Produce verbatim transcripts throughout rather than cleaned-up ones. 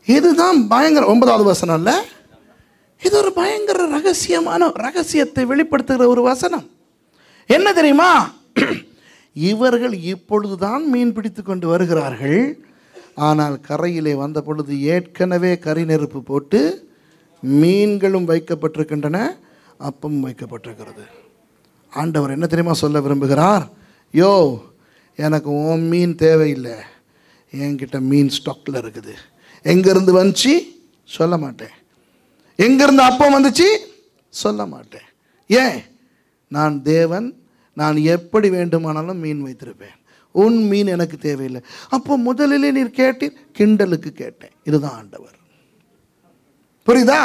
இதுதான் பயங்கர ஒன்பதாவது வசனம் அல்ல, இது ஒரு பயங்கர ரகசியமான ரகசியத்தை வெளிப்படுத்துகிற ஒரு வசனம். என்ன தெரியுமா? இவர்கள் இப்பொழுதுதான் மீன் பிடித்து கொண்டு வருகிறார்கள். ஆனால் கரையிலே வந்த பொழுது ஏற்கனவே கரி நெருப்பு போட்டு மீன்களும் வைக்கப்பட்டிருக்கின்றன, அப்பமும் வைக்கப்பட்டிருக்கிறது. ஆண்டவர் என்ன தெரியுமா சொல்ல விரும்புகிறார்? யோ, எனக்கு உன் மீன் தேவையில்லை, என்கிட்ட மீன் ஸ்டாக்கில் இருக்குது. எங்கேருந்து வந்துச்சு சொல்ல மாட்டேன், எங்கேருந்து அப்பம் வந்துச்சு சொல்ல மாட்டேன். ஏன்? நான் தேவன், நான் எப்படி வேண்டுமானாலும் மீன் வைத்திருப்பேன். உன் மீன் எனக்கு தேவையில்லை. அப்போ முதலிலே நீர் கேட்டீர், கிண்டலுக்கு கேட்டேன். இதுதான் ஆண்டவர். புரியுதா?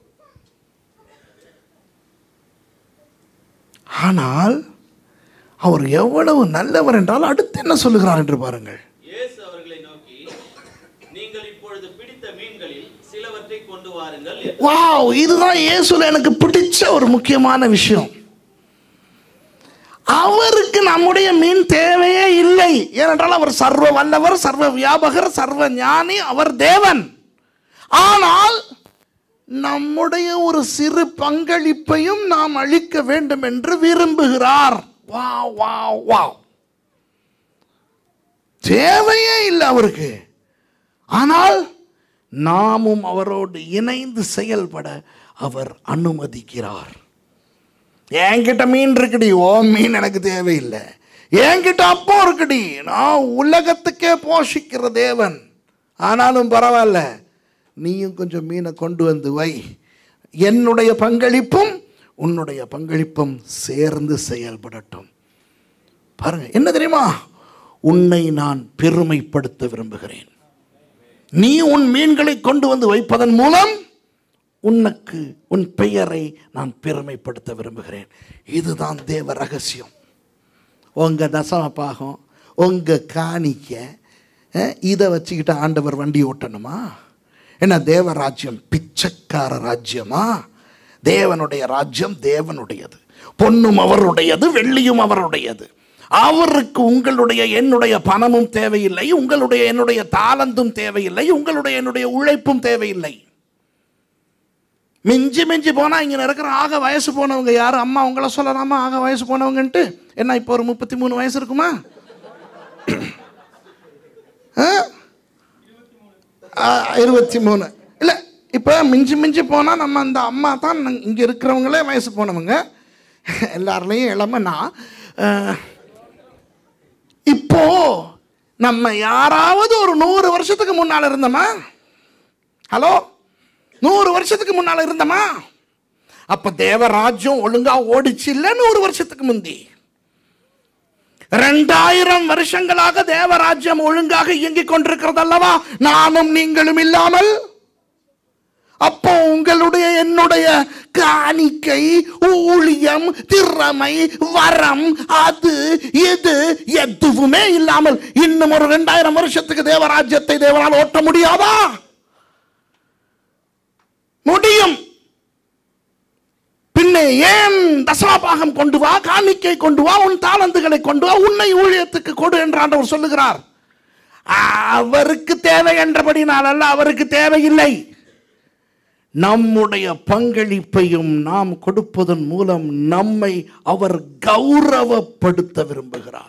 ஆனால் அவர் எவ்வளவு நல்லவர் என்றால் அடுத்து என்ன சொல்லுகிறார் என்று பாருங்கள். இயேசு அவர்களை நோக்கி, நீங்கள் இப்பொழுது பிடித்த மீன்களில் சிலவற்றை கொண்டு வாருங்கள். வாவ், இதுதான் இயேசுல எனக்கு பிடிச்ச ஒரு முக்கியமான விஷயம். அவருக்கு நம்முடைய மீன் தேவையே இல்லை. ஏனென்றால் அவர் சர்வ வல்லவர், சர்வ வியாபகர், சர்வ ஞானி, அவர் தேவன். ஆனால் நம்முடைய ஒரு சிறு பங்களிப்பையும் நாம் அளிக்க வேண்டும் என்று விரும்புகிறார். வாவ் வாவ் வாவ், தேவையே இல்லை அவருக்கு. ஆனால் நாமும் அவரோடு இணைந்து செயல்பட அவர் அனுமதிக்கிறார். என்கிட்ட மீன் இருக்குடி, ஓ மீன் எனக்கு தேவையில்லை. என்கிட்ட அப்போ இருக்குடி, நான் உலகத்துக்கே போஷிக்கிற தேவன். ஆனாலும் பரவாயில்ல, நீயும் கொஞ்சம் மீனை கொண்டு வந்து வை. என்னுடைய பங்களிப்பும் உன்னுடைய பங்களிப்பும் சேர்ந்து செயல்படட்டும். பாருங்க, என்ன தெரியுமா? உன்னை நான் பெருமைப்படுத்த விரும்புகிறேன். நீ உன் மீன்களை கொண்டு வந்து வைப்பதன் மூலம் உனக்கு உன் பெயரை நான் பெருமைப்படுத்த விரும்புகிறேன். இதுதான் தேவ ரகசியம். உங்கள் தசம பாகம், உங்கள் காணிக்க, இதை வச்சுக்கிட்டு ஆண்டவர் வண்டி ஓட்டணுமா? என்ன தேவ ராஜ்யம் பிச்சைக்கார ராஜ்யமா? தேவனுடைய ராஜ்யம் தேவனுடையது, பொன்னும் அவருடையது, வெள்ளியும் அவருடையது. அவருக்கு உங்களுடைய என்னுடைய பணமும் தேவையில்லை, உங்களுடைய என்னுடைய தாளந்தும் தேவையில்லை, உங்களுடைய என்னுடைய உழைப்பும் தேவையில்லை. மிஞ்சி மிஞ்சி போனால் இங்கே இருக்கிற ஆக வயசு போனவங்க யார்? அம்மா உங்களை சொல்லலாமா ஆக வயசு போனவங்கன்ட்டு? என்ன இப்போ ஒரு முப்பத்தி மூணு வயசு இருக்குமா? இருபத்தி மூணு இல்லை, இப்போ மிஞ்சி மிஞ்சி போனால் நம்ம அந்த அம்மா தான் இங்கே இருக்கிறவங்களே வயசு போனவங்க. எல்லாருலேயும் இளமனா. இப்போ நம்ம யாராவது ஒரு நூறு வருஷத்துக்கு முன்னால் இருந்தோமா? ஹலோ, நூறு வருஷத்துக்கு முன்னால் இருந்தோமா? அப்போ தேவராஜ்யம் ஒழுங்கா ஓடிச்சு இல்லை? நூறு வருஷத்துக்கு முந்தி ரெண்டாயிரம் வருஷங்களாக தேவராஜ்யம் ஒழுங்காக இயங்கிக் கொண்டிருக்கிறது அல்லவா? நானும் நீங்களும் இல்லாமல். அப்போ உங்களுடைய என்னுடைய காணிக்கை, ஊழியம், திறமை, வரம், அது இது எதுவுமே இல்லாமல் இன்னும் ஒரு ரெண்டாயிரம் வருஷத்துக்கு தேவராஜ்யத்தை தேவனால் ஓட்ட முடியாதா? முடியும். பின்னே ஏன் தசமபாகம் கொண்டு வா, காணிக்கை கொண்டு வா, உன் தாளந்துகளை கொண்டு வா, உன்னை ஊழியத்துக்கு கொடு என்று ஆண்டவர் சொல்லுகிறார். அவருக்கு தேவை என்றபடினால் அல்ல, அவருக்கு தேவையில்லை. நம்முடைய பங்களிப்பையும் நாம் கொடுப்பதன் மூலம் நம்மை அவர் கௌரவப்படுத்த விரும்புகிறார்.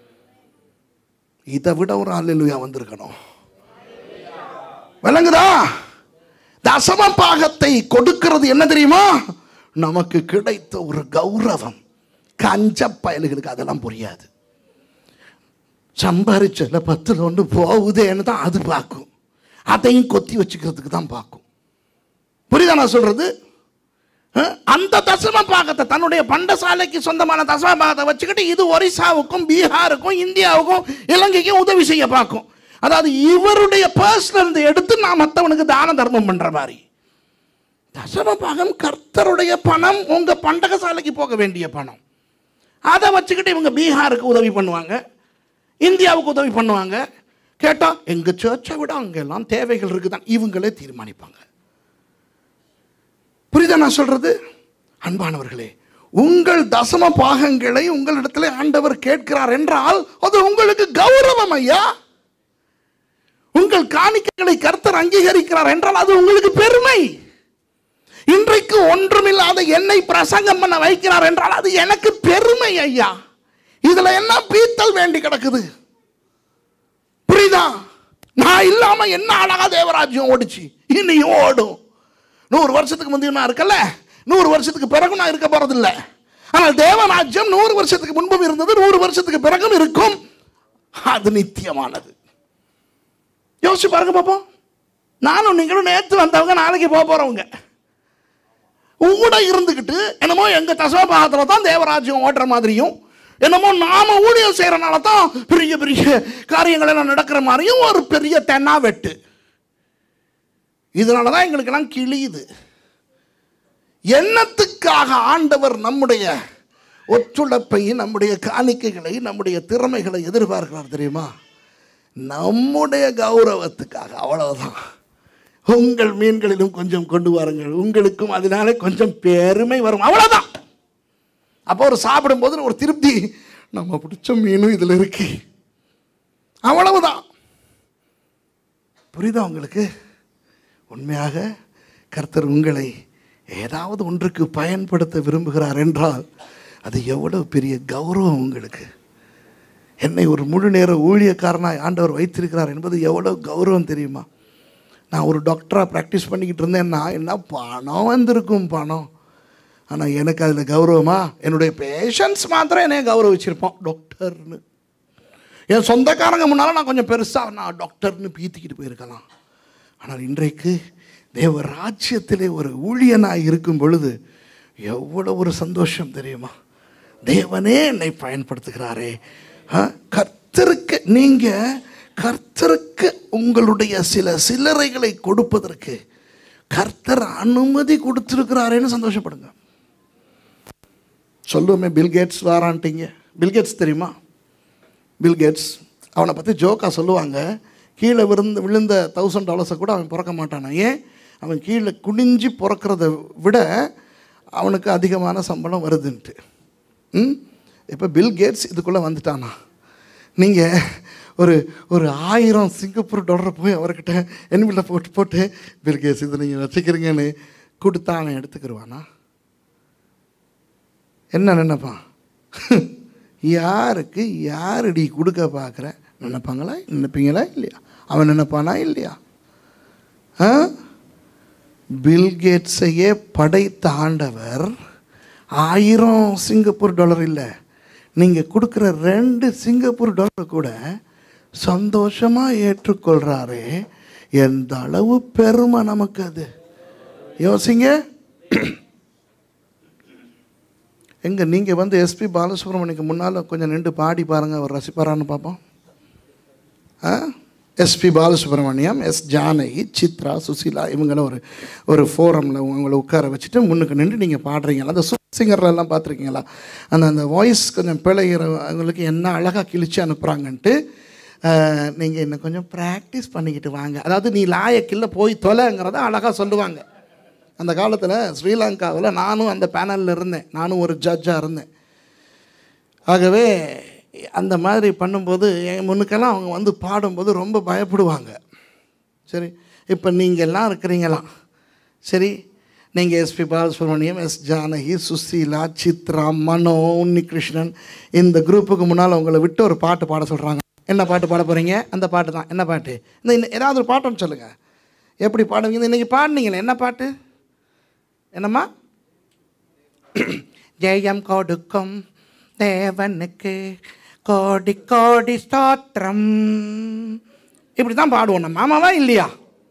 இதை விட ஒரு அல்லேலூயா வந்திருக்கணும். விளங்குதா? தசம பாகத்தை கொடுக்கிறது என்ன தெரியுமா? நமக்கு கிடைத்த ஒரு கௌரவம். கஞ்ச பயல்களுக்கு அதெல்லாம் புரியாது. சம்பாரிச்சல பத்துல ஒன்று போகுதேன்னு தான் அது பார்க்கும். அதையும் கொத்தி வச்சுக்கிறதுக்கு தான் பார்க்கும். புரியுதா நான் சொல்றது? அந்த தசம பாகத்தை, தன்னுடைய பண்டசாலைக்கு சொந்தமான தசம பாகத்தை வச்சுக்கிட்டு இது ஒரிசாவுக்கும் பீகாருக்கும் இந்தியாவுக்கும் இலங்கைக்கும் உதவி செய்ய பார்க்கும். அதாவது இவருடைய பர்சனல் எடுத்து நான் மற்றவனுக்கு தான தர்மம் பண்ற மாதிரி. தசம பாகம் கர்த்தருடைய பணம், உங்க பண்டகசாலைக்கு போக வேண்டிய பணம். அதை வச்சுக்கிட்டு இவங்க பீகாருக்கு உதவி பண்ணுவாங்க, இந்தியாவுக்கு உதவி பண்ணுவாங்க. கேட்டா எங்க சர்ச்சை விட அங்கெல்லாம் தேவைகள் இருக்குதான் இவங்களே தீர்மானிப்பாங்க. புரியுதா நான் சொல்றது? அன்பானவர்களே, உங்கள் தசம பாகங்களை உங்களிடத்தில் ஆண்டவர் கேட்கிறார் என்றால் அது உங்களுக்கு கௌரவம் ஐயா. உங்கள் காணிக்கைகளை கர்த்தர் அங்கீகரிக்கிறார் என்றால் அது உங்களுக்கு பெருமை. இன்றைக்கு ஒன்றுமில்லாத என்னை பிரசங்கம் பண்ண வைக்கிறார் என்றால் அது எனக்கு பெருமை ஐயா. இதுல என்ன பீத்தல் வேண்டி கிடக்குது? புரியுதா? நான் இல்லாம என்ன அழகா தேவராஜ்யம் ஓடிச்சு, இனியும் ஓடும். நூறு வருஷத்துக்கு முந்தைய நான் இருக்கல, நூறு வருஷத்துக்கு பிறகு நான் இருக்க போறது இல்லை. ஆனால் தேவராஜ்யம் நூறு வருஷத்துக்கு முன்பும் இருந்தது, நூறு வருஷத்துக்கு பிறகும் இருக்கும். அது நித்தியமானது. யோசிச்சு பாருங்க பாப்போம். நானும் நீங்களும் நேற்று வந்தவங்க, நாளைக்கு போக போறவங்க. கூட இருந்துக்கிட்டு என்னமோ எங்க தசமபாகத்துல தான் தேவராஜ்யம் ஓடுற மாதிரியும், என்னமோ நாம ஊழியம் செய்யறனால தான் பெரிய பெரிய காரியங்கள் எல்லாம் நடக்கிற மாதிரியும் ஒரு பெரிய தென்னா வெட்டு. இதனாலதான் எங்களுக்கு எல்லாம் கிழியுது. என்னத்துக்காக ஆண்டவர் நம்முடைய ஒத்துழைப்பை, நம்முடைய காணிக்கைகளை, நம்முடைய திறமைகளை எதிர்பார்க்கிறார் தெரியுமா? நம்முடைய கௌரவத்துக்காக. அவ்வளவுதான். உங்கள் மீன்களிலும் கொஞ்சம் கொண்டு வாருங்கள், உங்களுக்கும் அதனால கொஞ்சம் பெருமை வரும். அவ்வளவுதான். அப்போ ஒரு சாப்பிடும் போது ஒரு திருப்தி, நம்ம பிடிச்ச மீனும் இதுல இருக்கு. அவ்வளவுதான். புரியுதா உங்களுக்கு? உண்மையாக கர்த்தர் உங்களை ஏதாவது ஒன்றுக்கு பயன்படுத்த விரும்புகிறார் என்றால் அது எவ்வளவு பெரிய கௌரவம் உங்களுக்கு. என்னை ஒரு முழு நேர ஊழியக்காரனாய் ஆண்டவர் வைத்திருக்கிறார் என்பது எவ்வளவு கௌரவம் தெரியுமா? நான் ஒரு டாக்டராக ப்ராக்டிஸ் பண்ணிக்கிட்டு இருந்தேன்னா என்ன பணம் வந்திருக்கும், பணம். ஆனால் எனக்கு அதில் கௌரவமா? என்னுடைய பேஷண்ட்ஸ் மாத்திரம் என்னைய கௌரவிச்சிருப்போம் டாக்டர்னு. என் சொந்தக்காரங்க முன்னால் நான் கொஞ்சம் பெருசாக நான் டாக்டர்னு பீத்திக்கிட்டு போயிருக்கலாம். ஆனால் இன்றைக்கு தேவ ராஜ்யத்திலே ஒரு ஊழியனாக இருக்கும் பொழுது எவ்வளோ ஒரு சந்தோஷம் தெரியுமா? தேவனே என்னை பயன்படுத்துகிறாரே. கர்த்தருக்கு, நீங்கள் கர்த்தருக்கு உங்களுடைய சில சில்லறைகளை கொடுப்பதற்கு கர்த்தர் அனுமதி கொடுத்துருக்கிறாரேன்னு சந்தோஷப்படுங்க. சொல்லுவோமே, பில்கேட்ஸ் வாரான்ட்டீங்க. பில்கேட்ஸ் தெரியுமா? பில்கேட்ஸ், அவனை பற்றி ஜோக்கா சொல்லுவாங்க, கீழே விழுந்து விழுந்த தௌசண்ட் டாலர்ஸை கூட அவன் பிறக்க மாட்டானா. ஏன்? அவன் கீழே குனிஞ்சு பிறக்கிறத விட அவனுக்கு அதிகமான சம்பளம் வருதுன்ட்டு. ம் இப்போ பில்கேட்ஸ் இதுக்குள்ளே வந்துட்டானா? நீங்கள் ஒரு ஒரு ஆயிரம் சிங்கப்பூர் டாலரை போய் அவர்கிட்ட என்வில போட்டு போட்டு பில்கேட்ஸ் இதை நீங்கள் வச்சுக்கிறீங்கன்னு கொடுத்தா அவன் எடுத்துக்கிடுவானா? என்ன நினைப்பான்? யாருக்கு யாரடி கொடுக்க பார்க்குற நினைப்பாங்களா? நினைப்பீங்களா இல்லையா? அவன் நினைப்பானா இல்லையா? ஆ பில்கேட்ஸையே படைத்த ஆண்டவர் ஆயிரம் சிங்கப்பூர் டாலர் இல்லை, நீங்கள் கொடுக்குற ரெண்டு சிங்கப்பூர் டாலர் கூட சந்தோஷமாக ஏற்றுக்கொள்கிறாரே. எந்த அளவு பெருமை நமக்கு அது. யோசிங்க. எங்கே நீங்கள் வந்து எஸ்பி பாலசுப்ரமணியக்கு முன்னால் கொஞ்சம் நின்று பாடி பாருங்கள், அவர் ரசிப்பாரான்னு பார்ப்போம். ஆ எஸ்பி பாலசுப்ரமணியம், எஸ் ஜானகி, சித்ரா, சுசீலா இவங்கள ஒரு ஒரு ஃபோரமில் உங்களை உட்கார வச்சுட்டு முன்னுக்கு நின்று நீங்கள் பாடுறீங்களா? அந்த சூப்பர் சிங்கர்லாம் பார்த்துருக்கீங்களா? அந்த அந்த வாய்ஸ் கொஞ்சம் பிழைகிறவங்களுக்கு என்ன அழகாக கிழிச்சு அனுப்புகிறாங்கன்ட்டு நீங்கள் இன்னும் கொஞ்சம் ப்ராக்டிஸ் பண்ணிக்கிட்டு வாங்க. அதாவது நீ லாயக்கில்ல போய் தொலைங்கிறத அழகாக சொல்லுவாங்க. அந்த காலத்தில் ஸ்ரீலங்காவில் நானும் அந்த பேனலில் இருந்தேன், நானும் ஒரு ஜட்ஜாக இருந்தேன். ஆகவே அந்த மாதிரி பண்ணும்போது என் முன்னுக்கெல்லாம் அவங்க வந்து பாடும்போது ரொம்ப பயப்படுவாங்க. சரி, இப்போ நீங்கள் எல்லாம் இருக்கிறீங்களாம். சரி, நீங்கள் எஸ்பி பாலசுப்ரமணியம், எஸ் ஜானகி, சுசீலா, சித்ரா, மனோ, உன்னிகிருஷ்ணன் இந்த குரூப்புக்கு முன்னால் உங்களை விட்டு ஒரு பாட்டு பாட சொல்கிறாங்க. என்ன பாட்டு பாட போகிறீங்க? அந்த பாட்டு தான். என்ன பாட்டு? இந்த ஏதாவது ஒரு பாட்டுன்னு சொல்லுங்கள். எப்படி பாடுவீங்க? இன்றைக்கி பாடினீங்களே, என்ன பாட்டு? என்னம்மா? ஜெயம் கொடுக்கும் தேவனுக்கு கோடி கோடி ஸ்தோத்திரம். இப்படி தான் பாடுவோம் நம்ம. ஆமாவா இல்லையா?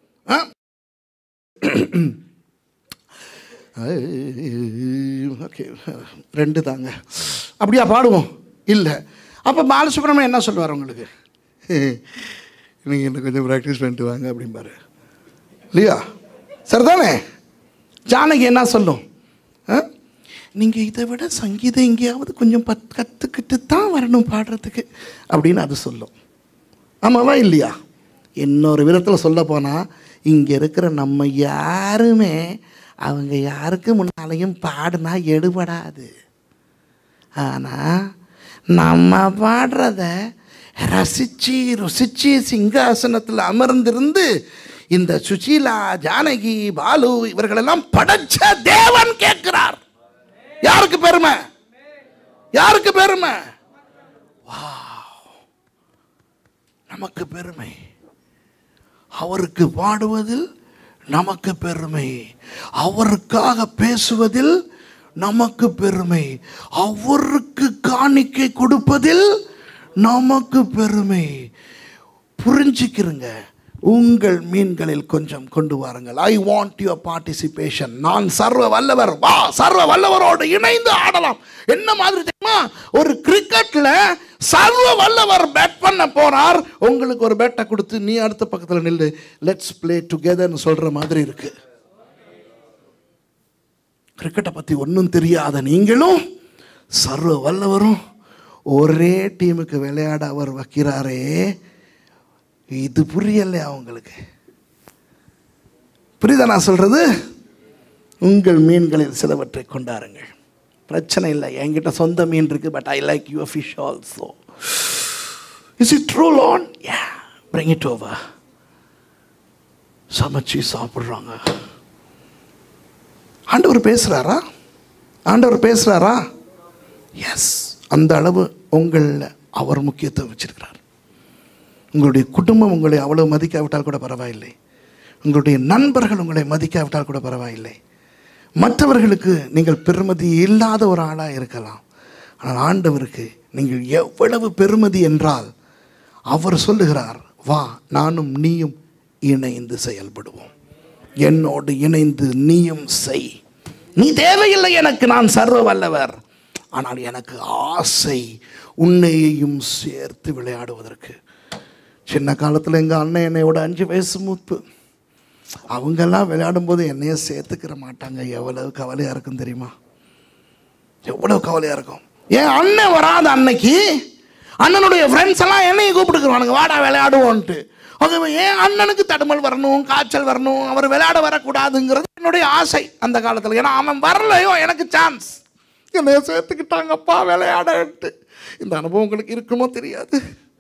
ஓகே, ரெண்டு தாங்க. அப்படியா பாடுவோம்? இல்லை. அப்போ பாலசுப்ரமணியம் என்ன சொல்லுவார் உங்களுக்கு? நீங்கள் இன்னும் கொஞ்சம் ப்ராக்டிஸ் பண்ணிட்டு வாங்க அப்படிம்பாரு இல்லையா? சரிதானே? ஜானகி என்ன சொல்லும்? நீங்கள் இதை விட சங்கீதம் எங்கேயாவது கொஞ்சம் பத் கற்றுக்கிட்டு தான் வரணும் பாடுறதுக்கு அப்படின்னு அது சொல்லும். ஆமாவா இல்லையா? இன்னொரு விதத்தில் சொல்ல போனால் இங்கே இருக்கிற நம்ம யாருமே அவங்க யாருக்கு முன்னாலையும் பாடுனா எடுபடாது. ஆனால் நம்ம பாடுறத ரசிச்சு ருசிச்சு சிங்காசனத்தில் அமர்ந்திருந்து இந்த சுசீலா, ஜானகி, பாலு இவர்களெல்லாம் படைச்ச தேவன் கேட்கிறார். யாருக்கு பெருமை? யாருக்கு பெருமை? நமக்கு பெருமை. அவருக்கு பாடுவதில் நமக்கு பெருமை, அவருக்காக பேசுவதில் நமக்கு பெருமை, அவருக்கு காணிக்கை கொடுப்பதில் நமக்கு பெருமை. புரிஞ்சுக்கிறங்க. உங்கள் மீன்களில் கொஞ்சம் கொண்டு வாருங்கள். I want your participation. நான் சர்வ வல்லவர், வா சர்வ வல்லவரோடு இணைந்து ஆடலாம். என்ன மாதிரி தெரியுமா? ஒரு கிரிக்கெட்ல சர்வ வல்லவர் பேட் பண்ண போறார், உங்களுக்கு ஒரு பேட்டை கொடுத்து நீ அடுத்த பக்கத்தில் நில்லு, லெட்ஸ் பிளே டுகெதர்னு சொல்ற மாதிரி இருக்கு. கிரிக்கெட்டை பத்தி ஒன்றும் தெரியாத நீங்களும் சர்வ வல்லவரும் ஒரே டீமுக்கு விளையாட அவர் வைக்கிறாரே, இது புரியல அவங்களுக்கு. புரியுதா நான் சொல்றது? உங்கள் மீன்களில் சிலவற்றை கொண்டாருங்கள். பிரச்சனை இல்லை, என்கிட்ட சொந்த மீன் இருக்கு, but I like your fish also. Is it true lord? Yeah, bring it over. சமைச்சு சாப்பிட்றாங்க. ஆண்டவர் பேசுறாரா? ஆண்டவர் பேசுறாரா? எஸ். அந்த அளவு உங்களில் அவர் முக்கியத்துவம் வச்சிருக்கிறார். உங்களுடைய குடும்பம் உங்களை அவ்வளவு மதிக்காவிட்டால் கூட பரவாயில்லை, உங்களுடைய நண்பர்கள் உங்களை மதிக்காவிட்டால் கூட பரவாயில்லை, மற்றவர்களுக்கு நீங்கள் பெருமதி இல்லாத ஒரு ஆளாக இருக்கலாம். ஆனால் ஆண்டவருக்கு நீங்கள் எவ்வளவு பெருமதி என்றால் அவர் சொல்லுகிறார், வா நானும் நீயும் இணைந்து செயல்படுவோம், என்னோடு இணைந்து நீயும் செய். நீ தேவையில்லை எனக்கு, நான் சர்வ வல்லவர், ஆனால் எனக்கு ஆசை உன்னையையும் சேர்த்து விளையாடுவதற்கு. சின்ன காலத்தில் எங்கள் அண்ணன் என்னையோட அஞ்சு வயசு மூப்பு, அவங்கெல்லாம் விளையாடும்போது என்னைய சேர்த்துக்கிற மாட்டாங்க. எவ்வளவு கவலையாக இருக்கும் தெரியுமா? எவ்வளவு கவலையாக இருக்கும். என் அண்ணன் வராத அன்னைக்கு அண்ணனுடைய ஃப்ரெண்ட்ஸ் எல்லாம் என்னையும் கூப்பிட்டுக்குருவானுங்க, வாடா விளையாடுவோன்ட்டு. ஓகே, என் அண்ணனுக்கு தடுமல் வரணும், காய்ச்சல் வரணும், அவர் விளையாட வரக்கூடாதுங்கிறது என்னுடைய ஆசை அந்த காலத்தில். ஏன்னா அவன் வரலையோ எனக்கு சான்ஸ், என்னைய சேர்த்துக்கிட்டாங்கப்பா விளையாடன்ட்டு. இந்த அனுபவம் உங்களுக்கு இருக்குமோ தெரியாது.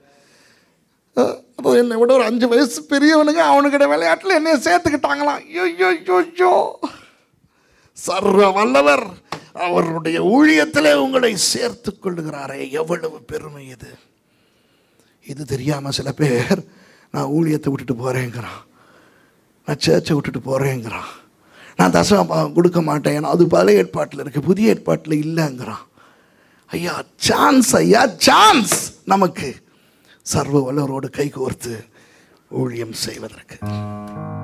அப்போ என்னை விட ஒரு அஞ்சு வயசு பெரியவனுங்க அவனுக்கிட்ட விளையாட்டில் என்னைய சேர்த்துக்கிட்டாங்களாம். ஐயோ ஐயோ, சர்வ வல்லவர் அவருடைய ஊழியத்திலே உங்களை சேர்த்து கொள்ளுகிறாரே, எவ்வளவு பெருமை இது. இது தெரியாமல் சில பேர் நான் ஊழியத்தை விட்டுட்டு போகிறேங்கிறான், நான் சேர்ச்சை விட்டுட்டு போகிறேங்கிறான், நான் தசம் கொடுக்க மாட்டேன், ஏன்னா அது பழைய ஏற்பாட்டில் இருக்குது, புதிய ஏற்பாட்டில் இல்லைங்கிறான். ஐயா சான்ஸ், ஐயா சான்ஸ் நமக்கு சர்வ வல்லவரோடு கைகோர்த்து ஊழியம் செய்வதற்கு.